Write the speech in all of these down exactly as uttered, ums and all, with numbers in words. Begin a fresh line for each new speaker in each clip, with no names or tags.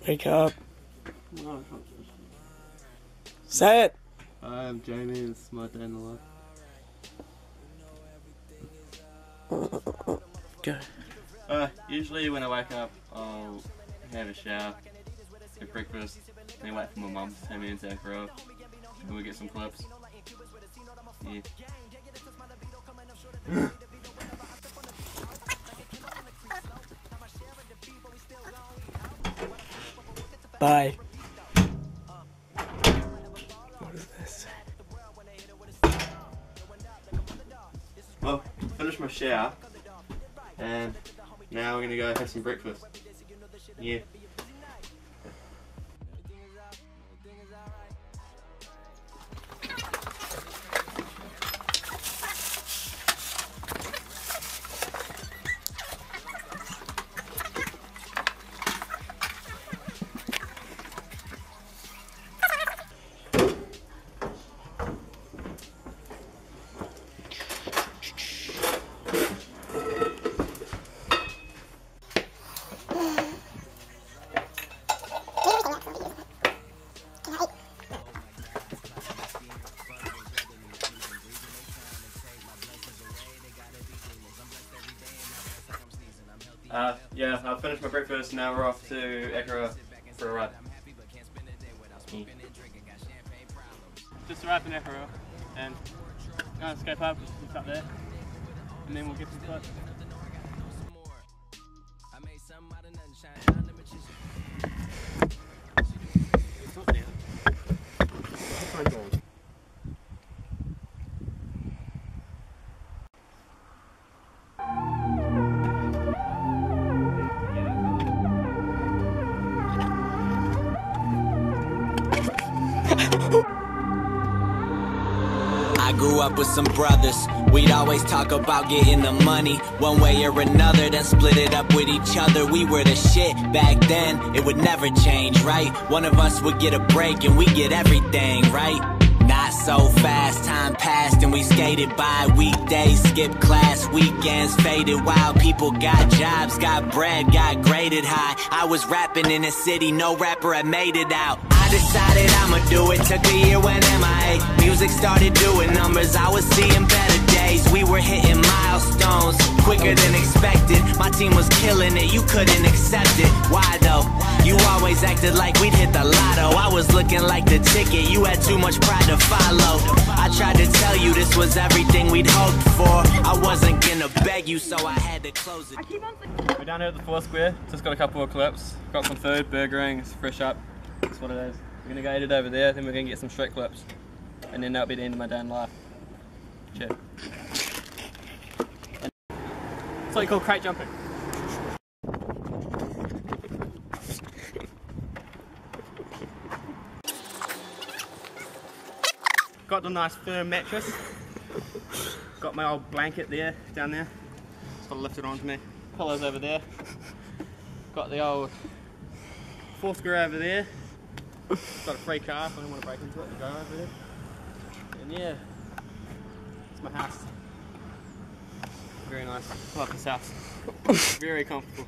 Wake up. Say it.
Hi, I'm Jayden. It's my day in the life.
Go.
Uh, usually when I wake up, I'll have a shower, have breakfast, then wait for my mum to take me into Acro, and we'll get some clips. Yeah.
Bye. What is this?
Well, finished my shower, and now we're gonna go have some breakfast. Yeah. Uh, yeah, I've finished my breakfast, now we're off to Acro for a ride. Mm. Just arrived in Acro and going to skate park, just up there, and then we'll get some clips.
I grew up with some brothers. We'd always talk about getting the money one way or another, then split it up with each other. We were the shit back then, it would never change, right? One of us would get a break and we get everything, right? Not so fast, time passed and we skated by. Weekdays, skipped class, weekends faded while people got jobs, got bread, got graded high. I was rapping in the city, no rapper had made it out. I decided I'ma do it, took a year when M I A. Music started doing numbers, I was seeing better days. We were hitting milestones, quicker than expected. My team was killing it, you couldn't accept it. Why though? You always acted like we'd hit the lotto. I was looking like the ticket, you had too much pride to follow. I tried to tell you this was everything we'd hoped for. I wasn't gonna beg you, so I had to close it.
We're down here at the Four Square, just got a couple of clips. Got some food, burgering, it's fresh up. That's what it is. We're gonna go eat it over there, then we're gonna get some straight clips. And then that'll be the end of my day in life. Cheers. It's what you call crate jumping. Got the nice firm mattress. Got my old blanket there, down there. Just gotta lift it onto me. Pillows over there. Got the old four square over there. Got a free car, so I don't want to break into it and go over there. And yeah, it's my house. Very nice. I love this house. Very comfortable.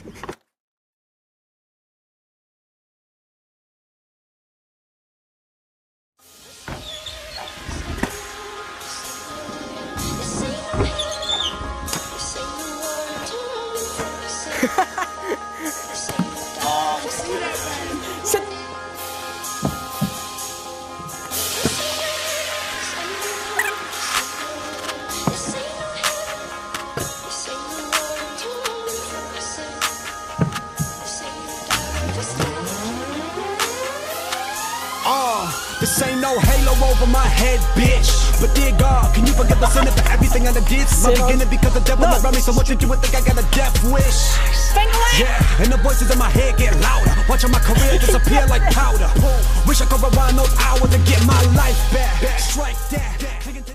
This ain't no halo over my head, bitch. But dear God, can you forgive the sin for everything I did? I'm beginning because the devil around me, so what you do with think I got a death wish? Yeah, and the voices in my head get louder, watching my career disappear like powder. Wish I could rewind those hours and get my life back. Strike that.